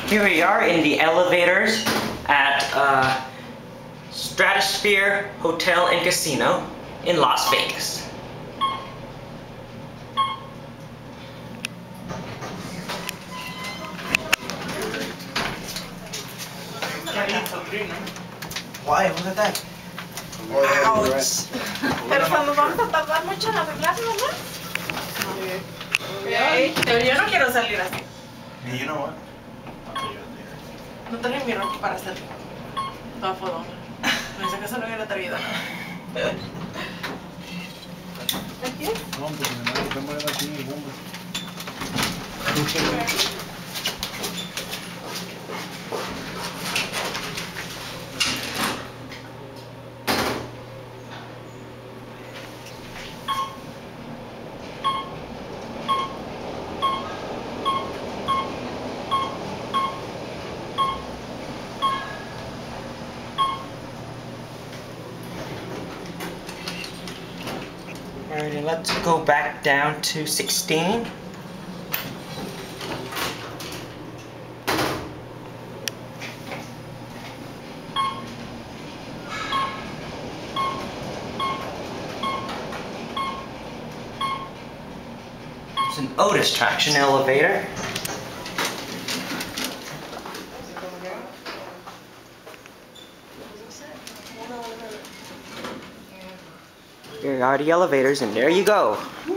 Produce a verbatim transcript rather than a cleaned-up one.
Here we are in the elevators at uh, Stratosphere Hotel and Casino in Las Vegas. Why? What's that? Ouch. Pero cuando vamos a tardar mucho en arreglarlo, ¿no? Okay. Pero yo no quiero salir así. You know what? No traje mi ropa para hacerlo. Toda fodona. En ese caso no hubiera traído nada. ¿Aquí? No, porque me da que poner aquí mi bomba. Alrighty, let's go back down to sixteen. It's an Otis traction elevator. Here are the elevators, and there you go.